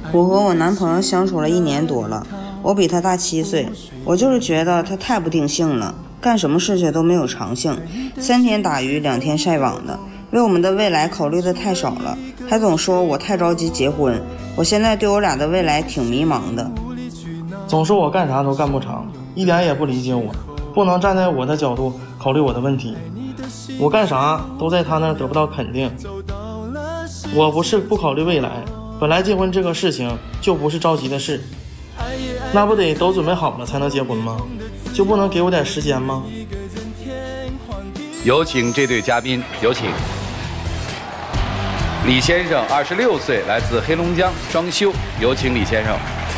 我和我男朋友相处了1年多了，我比他大7岁，我就是觉得他太不定性了，干什么事情都没有长性，3天打鱼2天晒网的，为我们的未来考虑的太少了，还总说我太着急结婚，我现在对我俩的未来挺迷茫的。 总说我干啥都干不长，一点也不理解我，不能站在我的角度考虑我的问题，我干啥都在他那儿得不到肯定。我不是不考虑未来，本来结婚这个事情就不是着急的事，那不得都准备好了才能结婚吗？就不能给我点时间吗？ 有请这对嘉宾，有请李先生，26岁，来自黑龙江，装修，有请李先生。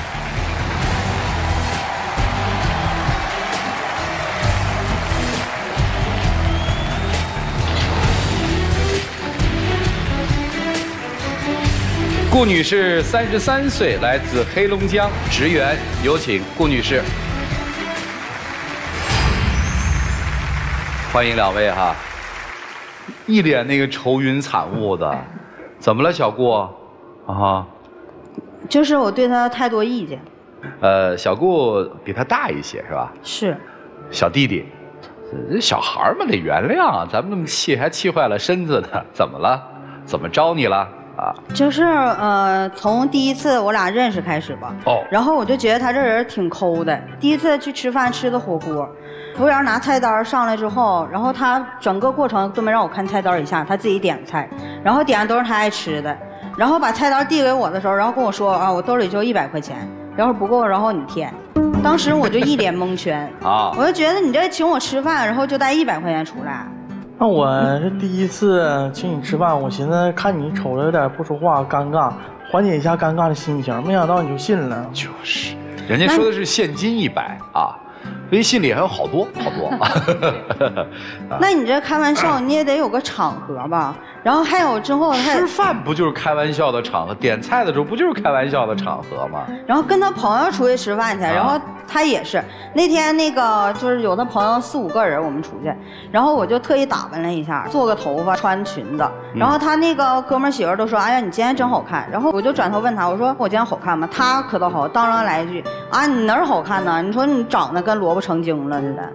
顾女士33岁，来自黑龙江，职员，有请顾女士。欢迎2位哈，一脸那个愁云惨雾的，怎么了，小顾？啊， 就是我对他太多意见。 小顾比他大一些是吧？ 是。 小弟弟，小孩嘛得原谅，咱们那么气还气坏了身子呢，怎么了？怎么招你了？啊， 就是从第一次我俩认识开始吧。哦。然后我就觉得他这人挺抠的。第一次去吃饭吃的火锅，服务员拿菜单上来之后，然后他整个过程都没让我看菜单一下，他自己点菜，然后点的都是他爱吃的，然后把菜单递给我的时候，然后跟我说啊，我兜里就100块钱，要是不够，然后你添。当时我就一脸蒙圈啊，我就觉得你这请我吃饭，然后就带100块钱出来。 那我是第一次请你吃饭，我寻思看你瞅着有点不说话尴尬，缓解一下尴尬的心情，没想到你就信了。 就是，人家说的是现金100啊，微信里还有好多。 那你这开玩笑，你也得有个场合吧？然后还有之后吃饭不就是开玩笑的场合？点菜的时候不就是开玩笑的场合吗？ 然后跟他朋友出去吃饭去，然后他也是那天那个就是有的朋友4、5个人我们出去，然后我就特意打扮了一下，做个头发，穿裙子，然后他那个哥们媳妇都说，哎呀你今天真好看，然后我就转头问他，我说我今天好看吗？他可倒好，当然来一句啊你哪儿好看呢？你说你长得跟萝卜成精了似的。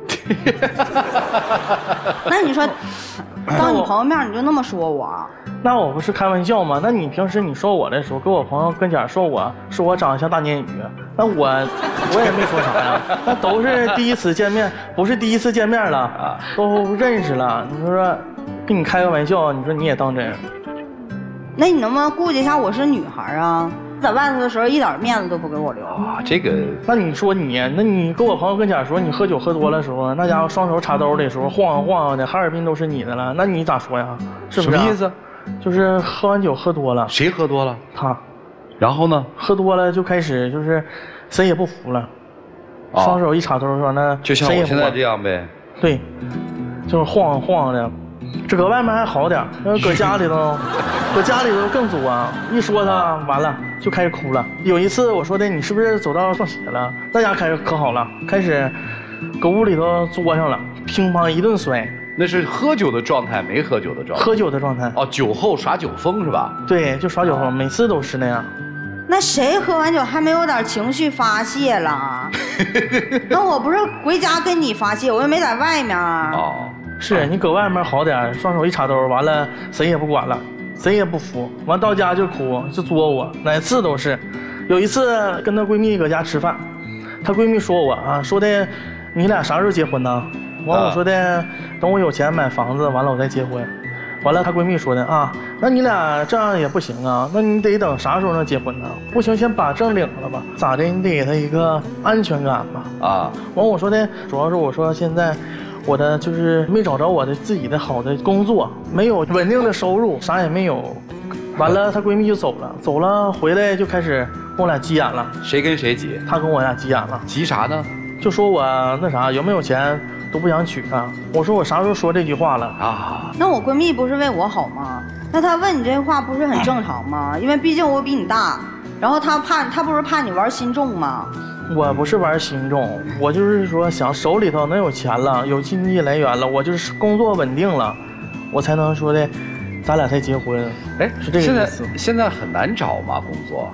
那你说当你朋友面你就那么说我？ 那我不是开玩笑吗？那你平时你说我的时候，跟我朋友跟前说我长得像大鲶鱼，那我也没说啥呀。那都是第一次见面，不是第一次见面了啊，都认识了。你说跟你开个玩笑，你说你也当真？ 那你能不能顾及一下我是女孩啊？在外头的时候一点面子都不给我留啊！这个， 那你说那你跟我朋友跟前说你喝酒喝多的时候，那家伙双手插兜里的时候晃悠晃悠的，哈尔滨都是你的了，那你咋说呀？是不是？ 什么意思？ 就是喝完酒喝多了。 谁喝多了？ 他。 然后呢？ 喝多了就开始就是谁也不服了，双手一插兜说那就像我现在这样呗。 对，就是晃晃的。这搁外面还好点，搁家里头更作啊！一说他完了就开始哭了。有一次我说的你是不是走道撞鞋了？那家开始可好了，开始搁屋里头作上了，乒乓一顿摔。 那是喝酒的状态，没喝酒的状态？ 喝酒的状态。 哦，酒后耍酒疯是吧？ 对，就耍酒疯，每次都是那样。 那谁喝完酒还没有点情绪发泄了？那我不是回家跟你发泄，我又没在外面。哦。 是你搁外面好点，双手一插兜，完了谁也不管了，谁也不服，完到家就哭就作我，哪次都是。有一次跟她闺蜜搁家吃饭，她闺蜜说我啊，说的你俩啥时候结婚呢？完我说的等我有钱买房子，完了我再结婚。完了她闺蜜说的啊，那你俩这样也不行啊，那你得等啥时候能结婚呢？不行，先把证领了吧，咋的？你得给她一个安全感吧。啊，完我说的主要是我说现在。我的就是没找着我的自己的好的工作，没有稳定的收入，啥也没有。完了，她闺蜜就走了，回来就开始跟我俩急眼了。 谁跟谁急？ 她跟我俩急眼了。 急啥呢？ 就说我那啥有没有钱都不想娶她。我说我啥时候说这句话了啊？ 那我闺蜜不是为我好吗？那她问你这话不是很正常吗？因为毕竟我比你大，然后她不是怕你玩心重吗？ 我不是玩心重，我就是说想手里头能有钱了，有经济来源了，我就是工作稳定了，我才能说的，咱俩才结婚。 哎， 是这个意思。 现在很难找吗？工作？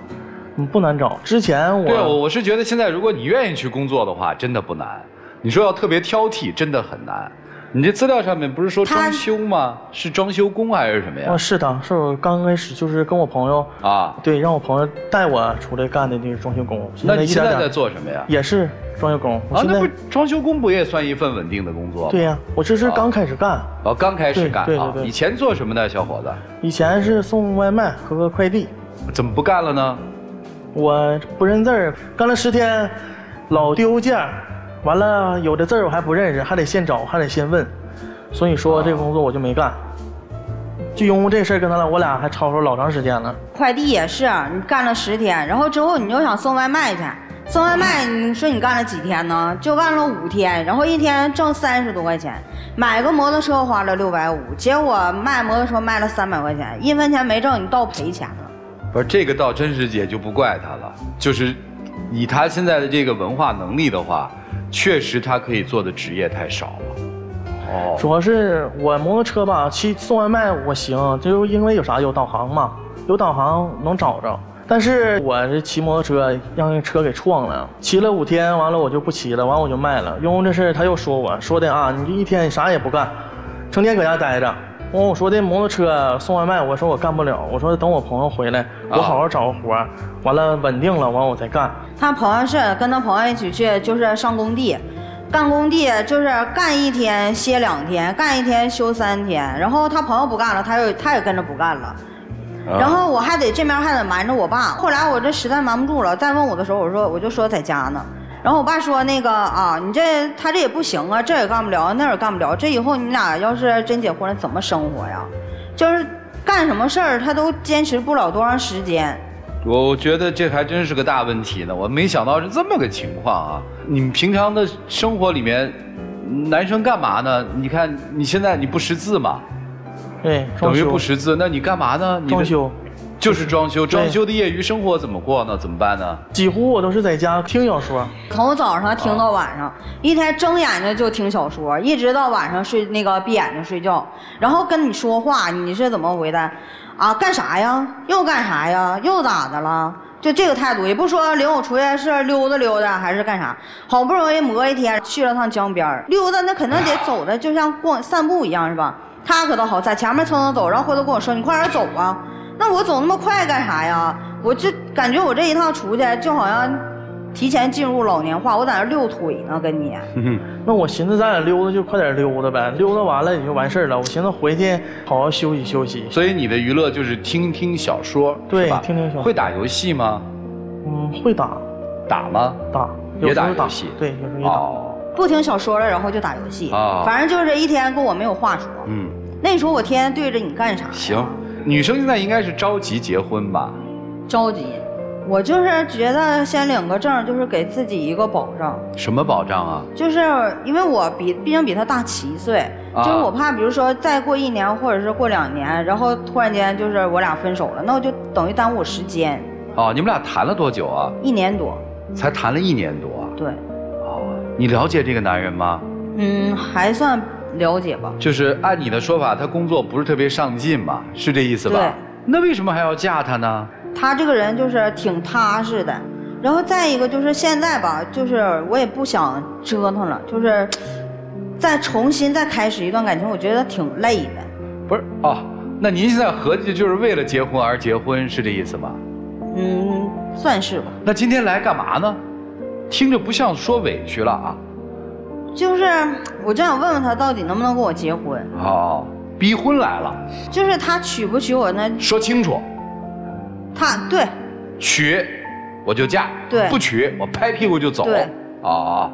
不难找。之前对，我是觉得现在如果你愿意去工作的话，真的不难。你说要特别挑剔，真的很难。你这资料上面不是说装修吗？是装修工还是什么呀？ 是的，是我刚开始就是跟我朋友啊，对，让我朋友带我出来干的那个装修工。 那你现在在做什么呀？ 也是装修工。 啊，那不装修工不也算一份稳定的工作吗？ 对呀，我这是刚开始干。 哦，刚开始干。 对。 以前做什么的，小伙子？ 以前是送外卖和快递。 怎么不干了呢？ 我不认字儿，干了10天，老丢件儿。完了，有的字儿我还不认识，还得先找，还得先问，所以说这个工作我就没干。就因为这事儿跟我俩还吵吵老长时间了。 快递也是，你干了10天，然后之后你又想送外卖去，送外卖你说你干了几天呢？就干了5天，然后一天挣30多块钱，买个摩托车花了650，结果卖摩托车卖了300块钱，1分钱没挣，你倒赔钱了。 不是这个倒真是也就不怪他了，就是以他现在的这个文化能力的话。确实，他可以做的职业太少了。哦， 主要是我摩托车吧，送外卖我行，就因为有啥有导航嘛，有导航能找着。但是我这骑摩托车让那车给撞了，骑了5天，完了我就不骑了，完了我就卖了。因为这事他又说我说的啊，你这一天你啥也不干，成天搁家待着。我说的摩托车送外卖，我说我干不了，我说等我朋友回来，我好好找个活，完了稳定了，完我再干。 他朋友是跟他朋友一起去，就是上工地，干工地就是干1天歇2天，干1天休3天，然后他朋友不干了，他也跟着不干了。然后我还得这边还得瞒着我爸，后来我这实在瞒不住了，再问我的时候，我就说在家呢。然后我爸说那个啊，他这也不行啊，这也干不了，那也干不了，这以后你俩要是真结婚了怎么生活呀？就是干什么事儿他都坚持不了多长时间。 我觉得这还真是个大问题呢，我没想到是这么个情况啊！你们平常的生活里面，男生干嘛呢？你看你现在你不识字嘛？ 对， 等于不识字，那你干嘛呢？ 装修。 就是装修，装修的业余生活怎么过呢？怎么办呢？ 几乎我都是在家听小说， 从早上听到晚上，一天睁眼睛就听小说，一直到晚上闭眼睛睡觉，然后跟你说话，你是怎么回答？啊，干啥呀？又干啥呀？又咋的了？就这个态度，也不说领我出去是溜达溜达还是干啥。好不容易磨一天，去了趟江边溜达，那肯定得走的就像散步一样是吧？他可倒好，在前面蹭蹭走，然后回头跟我说：“你快点走啊！”那我走那么快干啥呀？我就感觉我这一趟出去就好像提前进入老年化，我在那溜腿呢，跟你。 那我寻思咱俩溜达就快点溜达呗，溜达完了也就完事儿了。我寻思回去好好休息休息。 所以你的娱乐就是听听小说， 对， 是吧？ 听听小说。 会打游戏吗？ 会打。 打吗？ 打， 也打游戏。 对，有时候也打。 哦。 不听小说了，然后就打游戏。哦。反正就是一天跟我没有话说。那时候我天天对着你干啥？ 行。女生现在应该是着急结婚吧？ 着急，我就是觉得先领个证，就是给自己一个保障。 什么保障啊？ 就是因为我毕竟比他大7岁，就是我怕，比如说再过1年或者是过2年，然后突然间就是我俩分手了，那我就等于耽误我时间。 哦，你们俩谈了多久啊 ？1年多。 才谈了1年多？ 对。 哦，你了解这个男人吗？ 还算。了解吧， 就是按你的说法，他工作不是特别上进嘛，是这意思吧？ 对。 那为什么还要嫁他呢？ 他这个人就是挺踏实的，然后再一个就是现在吧，就是我也不想折腾了，就是再重新再开始一段感情，我觉得挺累的。 不是哦，那您现在合计就是为了结婚而结婚，是这意思吗？ 算是吧。 那今天来干嘛呢？听着不像说委屈了啊。 就是我正想问问他到底能不能跟我结婚。 哦，逼婚来了。 就是他娶不娶我呢？ 说清楚。 对。 娶，我就嫁。 对。 不娶，我拍屁股就走。 对。 哦。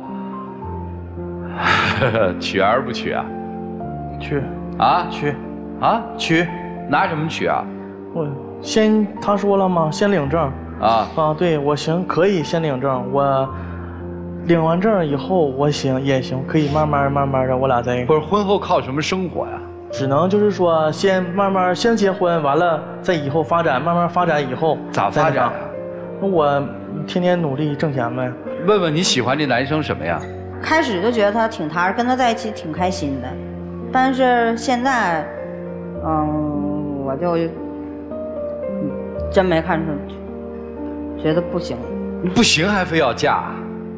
娶儿不娶啊？ 娶。 啊？ 娶。 啊？ 娶。 拿什么娶啊？ 他说了吗？先领证。对，我行，可以先领证，我。领完证以后，我行也行，可以慢慢的，我俩再。 不是婚后靠什么生活呀？ 只能就是说，先结婚，完了再以后发展，慢慢发展以后。 咋发展啊？ 那我天天努力挣钱呗。 问问你喜欢这男生什么呀？ 开始就觉得他挺踏实，跟他在一起挺开心的，但是现在，我就真没看出， 觉得不行。 不行还非要嫁？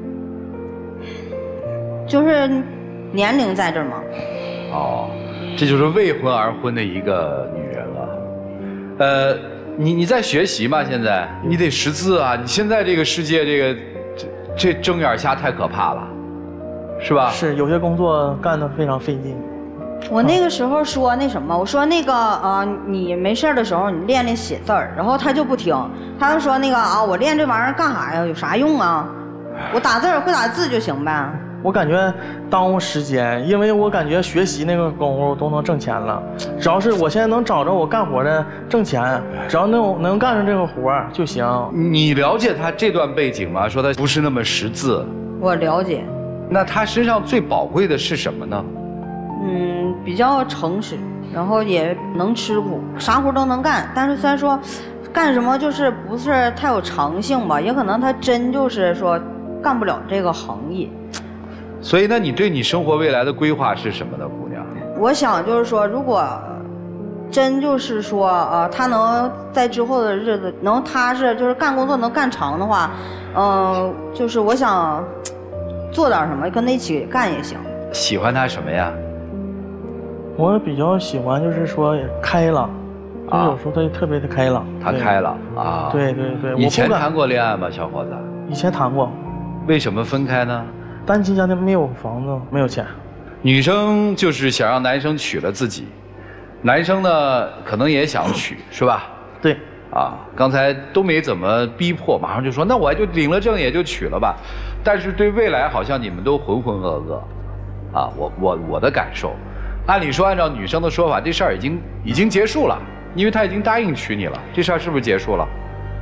就是年龄在这儿嘛。 哦，这就是为婚而婚的一个女人了。你在学习吗？现在你得识字啊！你现在这个世界，这睁眼瞎太可怕了，是吧？ 是，有些工作干得非常费劲。 我那个时候说那什么，我说那个你没事的时候你练练写字儿，然后他就不听，他就说那个我练这玩意儿干啥呀？有啥用啊？我打字会打字就行呗。 我感觉耽误时间，因为我感觉学习那个功夫都能挣钱了。只要是我现在能找着我干活的挣钱，只要能干上这个活就行。 你了解他这段背景吗？说他不是那么识字。我了解。 那他身上最宝贵的是什么呢？ 比较诚实，然后也能吃苦，啥活都能干。但是虽然说干什么就是不是太有长性吧，也可能他真就是说干不了这个行业。 所以，那你对你生活未来的规划是什么呢，姑娘？ 我想就是说，如果真就是说，他能在之后的日子能踏实，就是干工作能干长的话，就是我想做点什么，跟他一起干也行。 喜欢他什么呀？ 我比较喜欢就是说开朗，就是有时候他特别的开朗。 他开朗啊？ 对。 以前谈过恋爱吗，小伙子？ 以前谈过。 为什么分开呢？ 单亲家庭，没有房子，没有钱。 女生就是想让男生娶了自己，男生呢可能也想娶，是吧？ 对。 刚才都没怎么逼迫，马上就说那我就领了证也就娶了吧。但是对未来好像你们都浑浑噩噩，我的感受，按理说按照女生的说法，这事儿已经结束了，因为他已经答应娶你了，这事儿是不是结束了？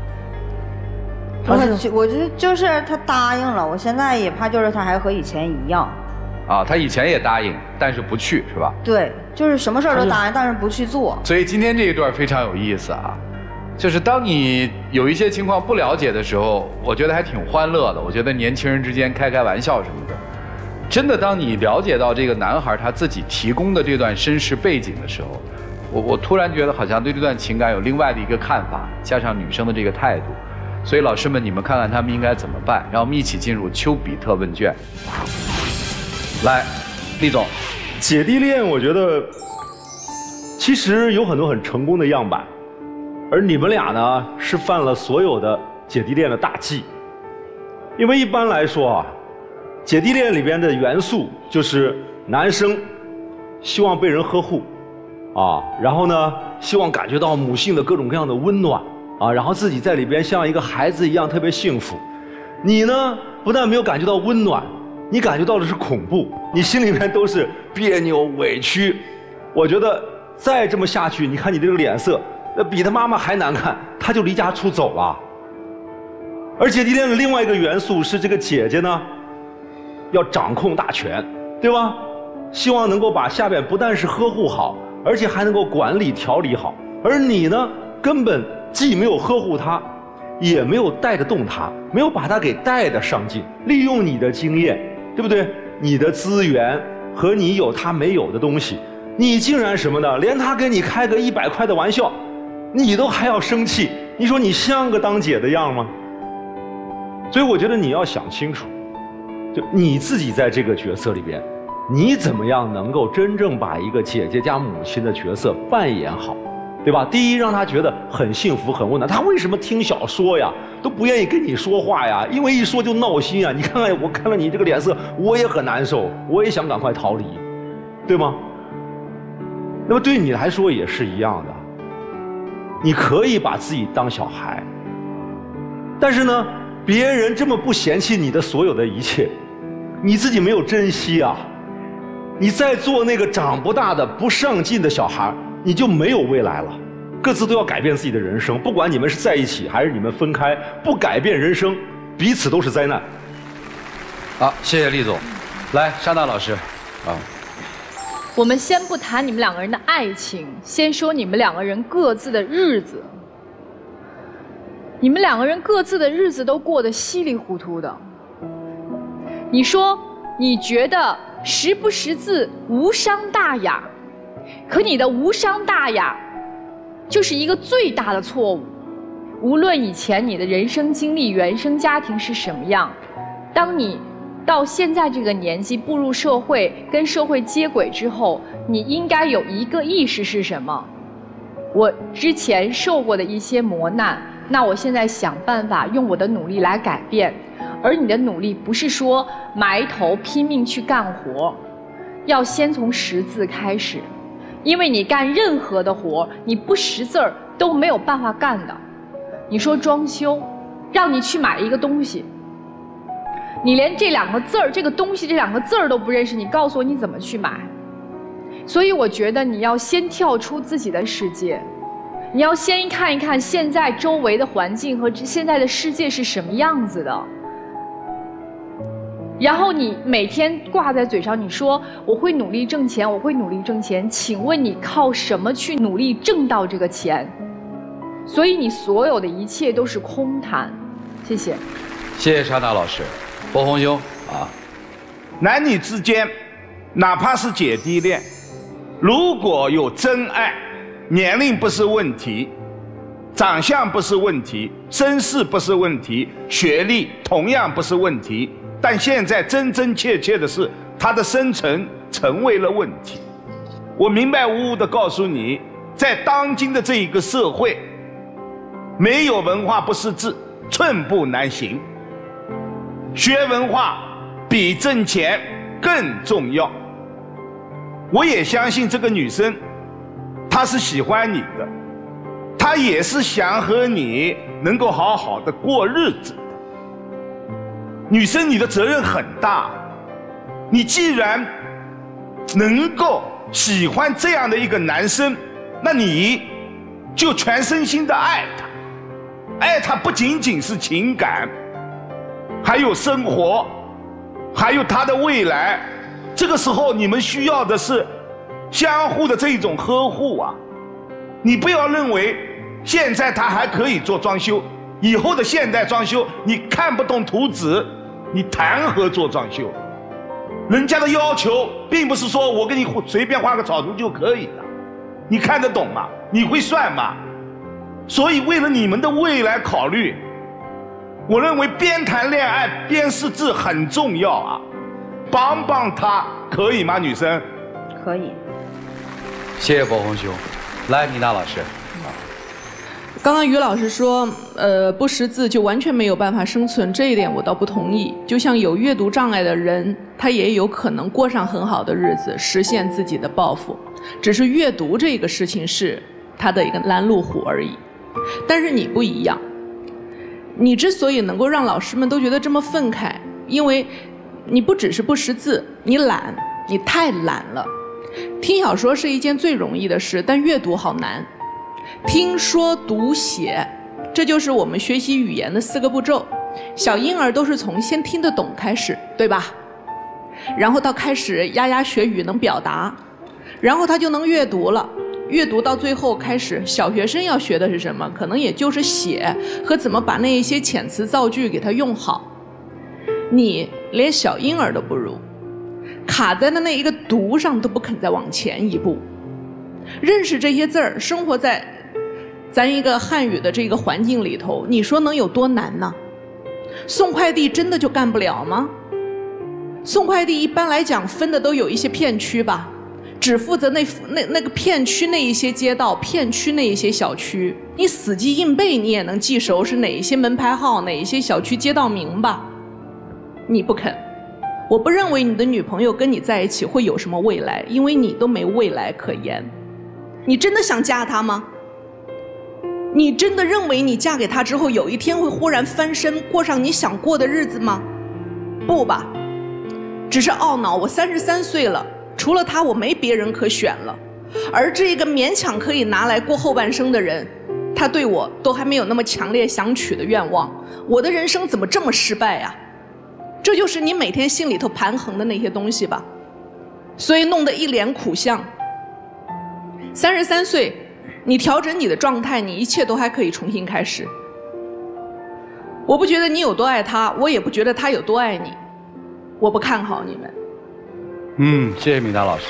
我觉得就是他答应了，我现在也怕就是他还和以前一样。 他以前也答应，但是不去是吧？ 对，就是什么事儿都答应，但是不去做。 所以今天这一段非常有意思啊，就是当你有一些情况不了解的时候，我觉得还挺欢乐的。我觉得年轻人之间开玩笑什么的，真的当你了解到这个男孩他自己提供的这段身世背景的时候，我突然觉得好像对这段情感有另外的一个看法，加上女生的这个态度。所以老师们，你们看看他们应该怎么办？让我们一起进入丘比特问卷。来，厉总， 姐弟恋，我觉得其实有很多很成功的样板，而你们俩呢是犯了所有的姐弟恋的大忌。因为一般来说姐弟恋里边的元素就是男生希望被人呵护然后呢希望感觉到母性的各种各样的温暖然后自己在里边像一个孩子一样特别幸福。你呢不但没有感觉到温暖，你感觉到的是恐怖，你心里面都是别扭委屈。我觉得再这么下去，你看你这个脸色，那比他妈妈还难看，他就离家出走了。而姐弟恋的另外一个元素是这个姐姐呢要掌控大权，对吧？希望能够把下边不但是呵护好，而且还能够管理调理好。而你呢根本既没有呵护他，也没有带得动他，没有把他给带得上进，利用你的经验，对不对？你的资源和你有他没有的东西，你竟然什么呢？连他给你开个100块的玩笑，你都还要生气，你说你像个当姐的样吗？所以我觉得你要想清楚，就你自己在这个角色里边，你怎么样能够真正把一个姐姐加母亲的角色扮演好，对吧？第一，让他觉得很幸福很温暖。他为什么听小说呀都不愿意跟你说话呀？因为一说就闹心啊！你看看我看了你这个脸色，我也很难受，我也想赶快逃离，对吗？那么对你来说也是一样的，你可以把自己当小孩，但是呢别人这么不嫌弃你的所有的一切，你自己没有珍惜啊！你再做那个长不大的不上进的小孩，你就没有未来了。各自都要改变自己的人生，不管你们是在一起还是你们分开，不改变人生，彼此都是灾难。 好，谢谢厉总。来，莎娜老师， 我们先不谈你们两个人的爱情，先说你们两个人各自的日子。你们两个人各自的日子都过得稀里糊涂的。你说你觉得识不识字无伤大雅，可你的无伤大雅就是一个最大的错误。 无论以前你的人生经历、原生家庭是什么样，当你到现在这个年纪步入社会，跟社会接轨之后，你应该有一个意识是什么？我之前受过的一些磨难，那我现在想办法用我的努力来改变。而你的努力不是说埋头拼命去干活，要先从识字开始，因为你干任何的活，你不识字儿都没有办法干的。你说装修，让你去买一个东西，你连这两个字儿，这个东西这两个字儿都不认识，你告诉我你怎么去买？所以我觉得你要先跳出自己的世界，你要先看一看现在周围的环境和现在的世界是什么样子的。然后你每天挂在嘴上，你说我会努力挣钱，我会努力挣钱，请问你靠什么去努力挣到这个钱？所以你所有的一切都是空谈。谢谢。 谢谢莎娜老师。波鸿兄啊， 男女之间，哪怕是姐弟恋，如果有真爱，年龄不是问题，长相不是问题，身世不是问题，学历同样不是问题。但现在真真切切的是，他的生存成为了问题。我明白无误地告诉你，在当今的这一个社会，没有文化不识字，寸步难行。学文化比挣钱更重要。我也相信这个女生，她是喜欢你的，她也是想和你能够好好的过日子。女生，你的责任很大。你既然能够喜欢这样的一个男生，那你就全身心的爱他。爱他不仅仅是情感，还有生活，还有他的未来。这个时候你们需要的是相互的这种呵护啊！你不要认为现在他还可以做装修，以后的现代装修你看不懂图纸，你谈何做装修？人家的要求并不是说我给你随便画个草图就可以的，你看得懂吗？你会算吗？所以为了你们的未来考虑，我认为边谈恋爱边识字很重要啊，帮帮他可以吗？女生可以。 谢谢波鸿兄。来，米娜老师。 刚刚于老师说，不识字就完全没有办法生存，这一点我倒不同意。就像有阅读障碍的人，他也有可能过上很好的日子，实现自己的抱负。只是阅读这个事情是他的一个拦路虎而已。但是你不一样，你之所以能够让老师们都觉得这么愤慨，因为你不只是不识字，你懒，你太懒了。听小说是一件最容易的事，但阅读好难。听说读写，这就是我们学习语言的4个步骤。小婴儿都是从先听得懂开始，对吧？然后到开始牙牙学语能表达，然后他就能阅读了。阅读到最后开始，小学生要学的是什么？可能也就是写和怎么把那一些遣词造句给它用好。你连小婴儿都不如，卡在的那一个读上都不肯再往前一步。认识这些字儿，生活在咱一个汉语的这个环境里头，你说能有多难呢？送快递真的就干不了吗？送快递一般来讲分的都有一些片区吧，只负责那个片区那一些街道，片区那一些小区，你死记硬背你也能记熟是哪一些门牌号，哪一些小区街道名吧？你不肯。我不认为你的女朋友跟你在一起会有什么未来，因为你都没未来可言。你真的想嫁他吗？你真的认为你嫁给他之后有一天会忽然翻身过上你想过的日子吗？不吧，只是懊恼我33岁了，除了他我没别人可选了。而这个勉强可以拿来过后半生的人，他对我都还没有那么强烈想娶的愿望，我的人生怎么这么失败呀？这就是你每天心里头盘衡的那些东西吧，所以弄得一脸苦相。33岁，你调整你的状态，你一切都还可以重新开始。我不觉得你有多爱他，我也不觉得他有多爱你，我不看好你们。 谢谢米娜老师。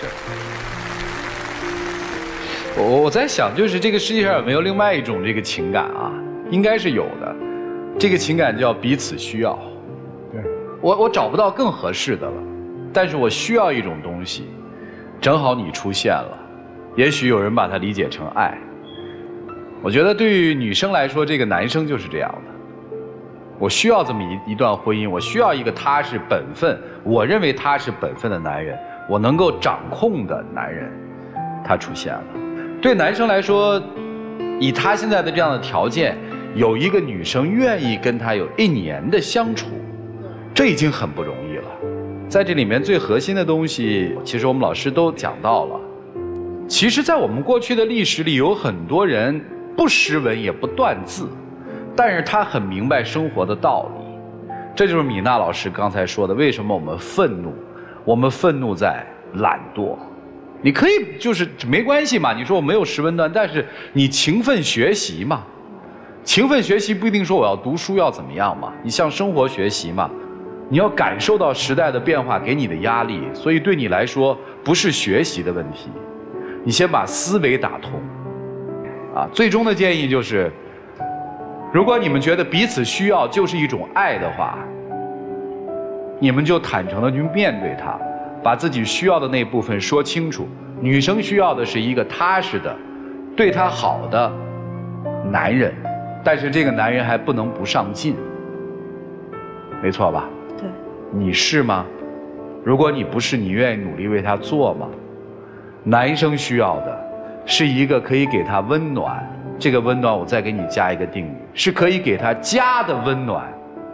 我在想，就是这个世界上有没有另外一种这个情感啊？ 应该是有的。这个情感叫彼此需要。对，我找不到更合适的了，但是我需要一种东西，正好你出现了。也许有人把它理解成爱。我觉得对于女生来说，这个男生就是这样的。我需要这么一段婚姻，我需要一个踏实本分，我认为踏实本分的男人，我能够掌控的男人，他出现了。对男生来说，以他现在的这样的条件，有一个女生愿意跟他有1年的相处，这已经很不容易了。在这里面最核心的东西，其实我们老师都讲到了。其实在我们过去的历史里，有很多人不识文也不断字，但是他很明白生活的道理。这就是米娜老师刚才说的，为什么我们愤怒？我们愤怒在懒惰。你可以就是没关系嘛，你说我没有识文断，但是你勤奋学习嘛。勤奋学习不一定说我要读书要怎么样嘛，你向生活学习嘛。你要感受到时代的变化给你的压力，所以对你来说不是学习的问题，你先把思维打通。最终的建议就是，如果你们觉得彼此需要就是一种爱的话，你们就坦诚的去面对它，把自己需要的那部分说清楚。女生需要的是一个踏实的、对她好的男人，但是这个男人还不能不上进，没错吧？ 对。 你是吗？如果你不是，你愿意努力为他做吗？男生需要的是一个可以给他温暖，这个温暖我再给你加一个定语，是可以给他家的温暖，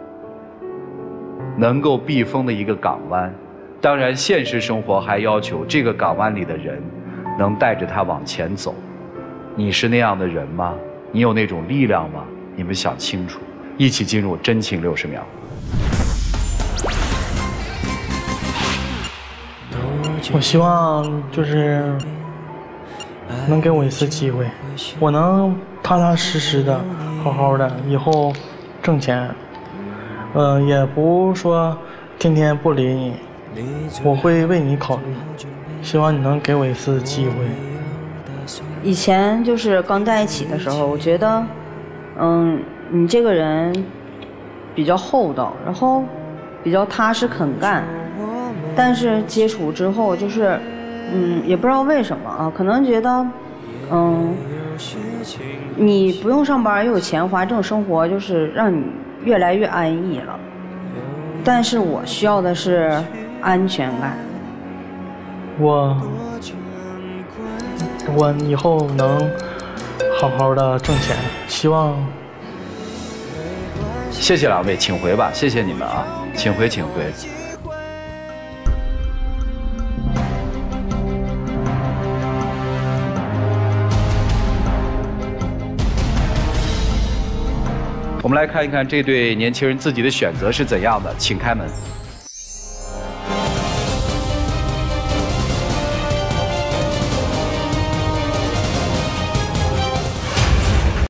能够避风的一个港湾。当然现实生活还要求这个港湾里的人能带着他往前走。你是那样的人吗？你有那种力量吗？你们想清楚，一起进入真情60秒。 我希望就是能给我一次机会，我能踏踏实实的好好的以后挣钱，也不说天天不理你，我会为你考虑，希望你能给我一次机会。 以前就是刚在一起的时候，我觉得你这个人比较厚道，然后比较踏实肯干，但是接触之后就是也不知道为什么啊，可能觉得你不用上班又有钱花，这种生活就是让你越来越安逸了，但是我需要的是安全感。 我以后能好好的挣钱，希望。 谢谢两位，请回吧，谢谢你们啊，请回请回。我们来看一看这对年轻人自己的选择是怎样的，请开门。